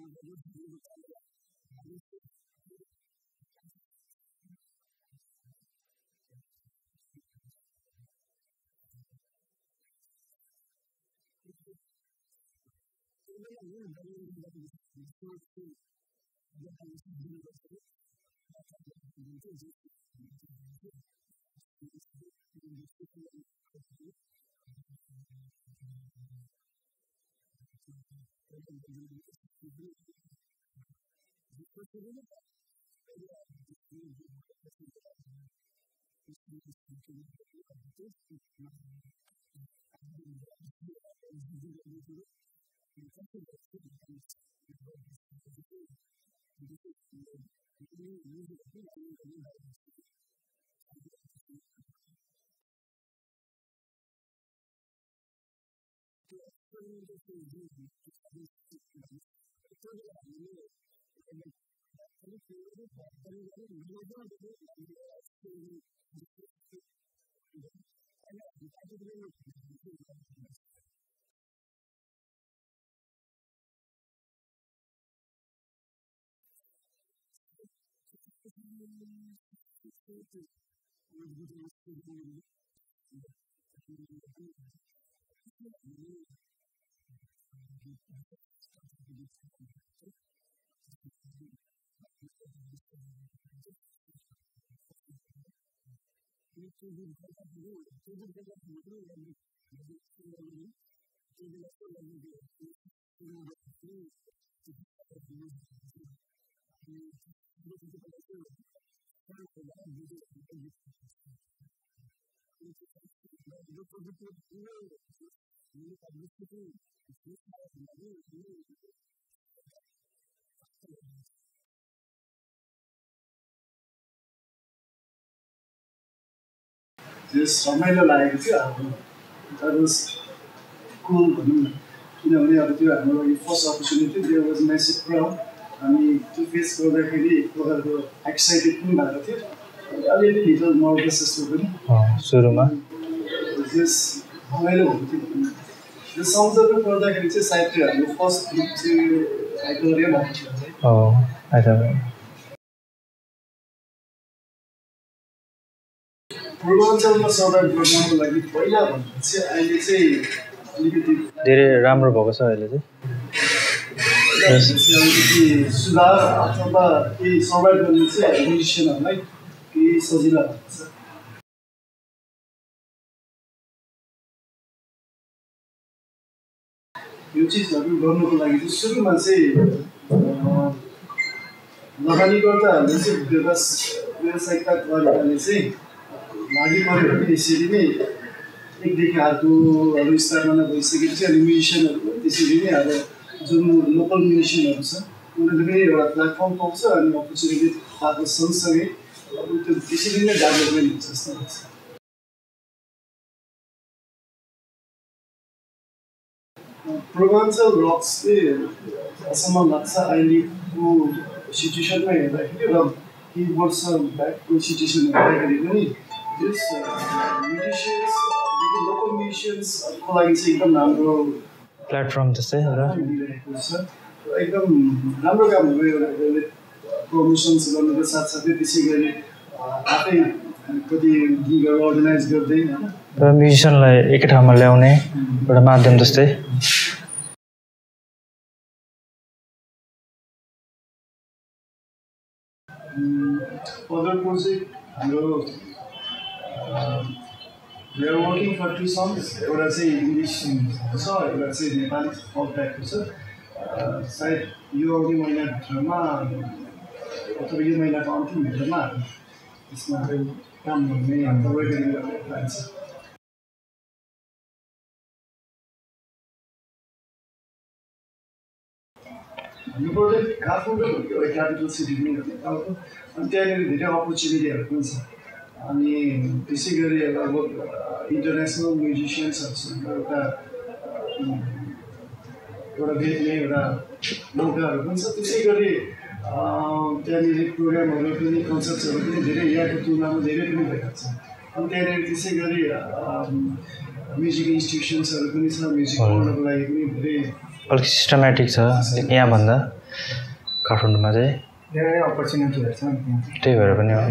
This रमाइलो लागेको थियो that was cool भनौँ न किनभने अब त्यो हाम्रो लागि first opportunity there was massive crowd हामी त्यो फेस गर्दाखेरि एक प्रकारको एक्साइटेड पनि भएको थियो अलिअलि लिटल नर्भस जस्तो पनि सुरुमा रमाइलो भएको थियो त्यो सम्झना गर्दाखेरि चाहिँ सायद त्यो हाम्रो फर्स्ट ग्रुप चाहिँ आइटोरियम भएको थियो पूर्वाञ्चलमा सर्भाइभ गर्नको लागि पहिला भन्दा चाहिँ अहिले चाहिँ अलिकति धेरै राम्रो भएको छ अहिले चाहिँ अलिकति सुधार अथवा केही सर्भाइभ गर्ने चाहिँ म्युजिसियनहरूलाई केही सजिलो भएको छ यो चिजहरू गर्नुको लागि चाहिँ सुरुमा चाहिँ लगानीकर्ताहरूले चाहिँ व्यावसायिकता गरेकाले चाहिँ लागि पऱ्यो भने यसरी नै एकदेखि अर्कोहरू स्थापना भइसकेपछि अनि म्युजिसियनहरू पनि त्यसरी नै अब जुन लोकल म्युजिसियनहरू छ उनीहरूले पनि एउटा प्लेटफर्म पाउँछ अनि अपर्च्युनिटी पाएको सँगसँगै अब त्यो त्यसरी नै डेभलपमेन्ट हुन्छ जस्तो लाग्छ पूर्वाञ्चल रक्सले जहाँसम्म लाग्छ अहिलेको सिचुएसनमा हेर्दाखेरि र केही वर्ष ब्याकको सिचुएसन हेर्दाखेरि पनि this musicians, local musicians को लागि चाहिँ एकदम राम्रो प्लेटफर्म जस्तै र एकदम राम्रो काम हो एउटा प्रमोसन्स गर्नुको साथसाथै त्यसै गरी आफै कति गिगहरू अर्गनाइज गर्दै र म्युजिसियनलाई एकै ठाउँमा ल्याउने एउटा माध्यम जस्तै अदर प्रोजेक्ट हाम्रो we are working for 2 songs. एउटा चाहिँ इङ्ग्लिस छ एउटा चाहिँ नेपाली फल्क टाइपको छ सायद यो आउने महिनाभित्रमा अथवा यो महिनाको अन्तिमभित्रमा यसमा काम गर्ने हाम्रो रेकर्डिङ गर्ने प्लान छ यो प्रोजेक्ट काठमाडौँ एउटा क्यापिटल सिटी पनि हो अनि त्यहाँनिर धेरै अपर्च्युनिटीहरू पनि छ अनि त्यसै गरी अब इन्टरनेसनल म्युजिसियन्सहरूसँग एउटा भेट्ने एउटा मौकाहरू पनि छ त्यसै गरी त्यहाँनिर प्रोग्रामहरू पनि कन्सर्ट्सहरू पनि धेरै यहाँको तुलनामा धेरै पनि भइरहेको छ अनि त्यहाँनिर त्यसै गरी म्युजिक इन्स्टिट्युसन्सहरू पनि छ म्युजिक पढ्नको लागि पनि धेरै अलिक सिस्टमेटिक छ यहाँभन्दा काठमाडौँमा चाहिँ धेरै अपर्च्युनिटीहरू छ नि त्यहाँ त्यही भएर पनि हो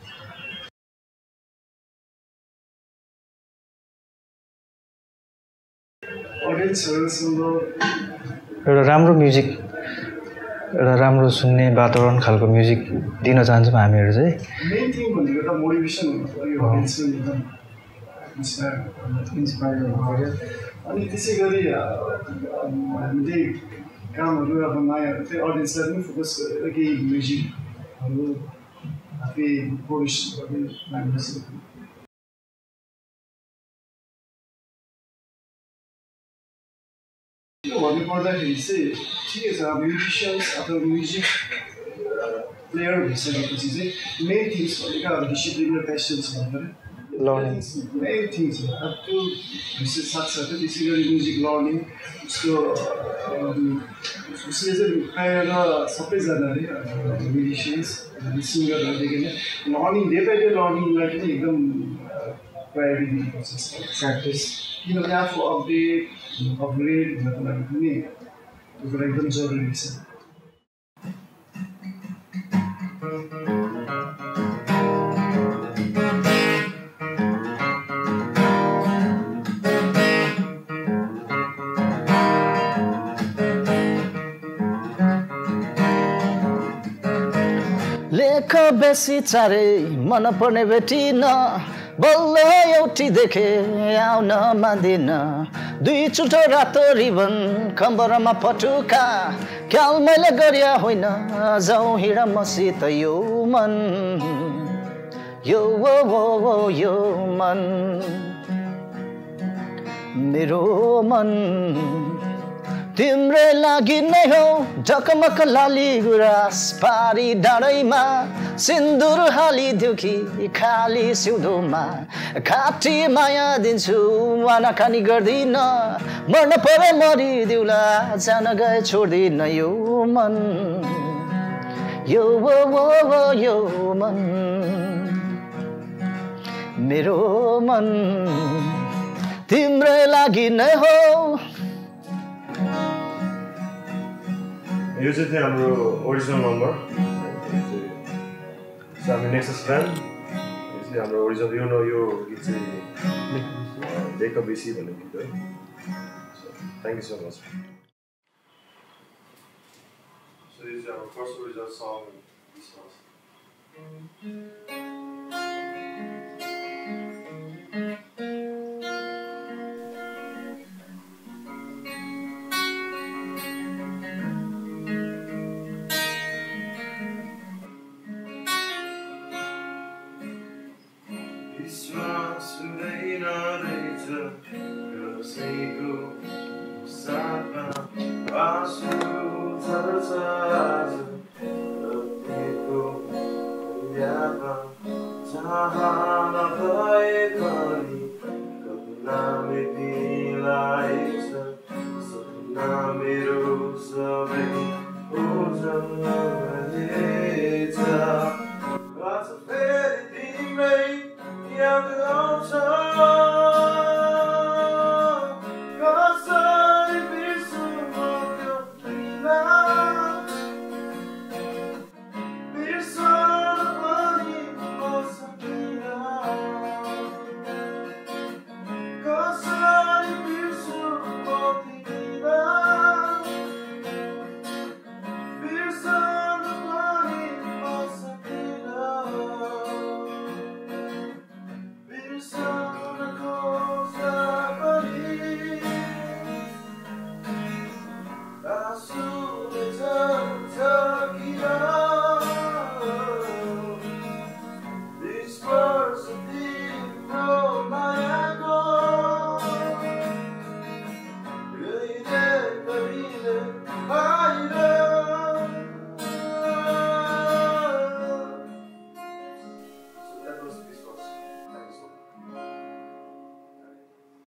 अडियन्सहरुसँग एउटा राम्रो म्युजिक एउटा राम्रो सुन्ने वातावरण खालको म्युजिक दिन चाहन्छौँ हामीहरू चाहिँ मेन थिङ भनेको त मोटिभेसन हुनु पर्यो अडियन्सले एकदम इन्स्पायर गर्यो अनि त्यसै गरी हामीले कामहरू अब नयाँ त्यही अडियन्सलाई पनि फोकस गरेर केही म्युजिकहरू आफै प्रड्युस गर्ने लाग्दछ भन्नुपर्दाखेरि चाहिँ ठिकै छ म्युजिसियन्स अथवा म्युजिक प्लेयर भइसकेपछि चाहिँ मेन थिङ्स भनेको अब डिसिप्लिन र पेसेन्स भनेर मेन थिङ छ अब त्यो विशेष साथसाथै त्यसै गरी म्युजिक लर्निङ उसको उसले चाहिँ प्रायः सबैजनाले म्युजिसियन्स सिङ्गरहरूदेखि नै लर्निङ डे बाई डे लर्निङलाई पनि एकदम प्रायोरिटी दिनुपर्छ प्र्याक्टिस किनभने आफू अपग्रेड हुनको लागि पनि त्यो कुरा एकदम जरुरी छ लेख बेसी चाँडै मन पर्ने भेटिन बल्ल एउटी देखे आउन मान्दिन दुई चुटो रातो रिबन कम्बरमा पटुका ख्याल मैले गरिया होइन जाउँ हिँड मसित यो मन यो यो मन मेरो मन तिम्रै लागि नै हो ढकमक लाली गुराँस पारी डाँडैमा सिन्दुर हालिदेऊ कि खाली सिउँदोमा खाटी माया दिन्छु आनाकानी गर्दिन मर्न परे मरिदेऊला जान गए छोड्दिन यो मन यो यो मन मेरो मन तिम्रै लागि नै हो यो चाहिँ थियो हाम्रो ओरिजिनल नम्बर हामी नेक्सस ब्यान्ड यो चाहिँ हाम्रो ओरिजिनल यो गीत चाहिँ लेख बेसी भन्ने गीत हो thank you so much so यो चाहिँ हाम्रो फर्स्ट ओरिजिनल सङ Bye.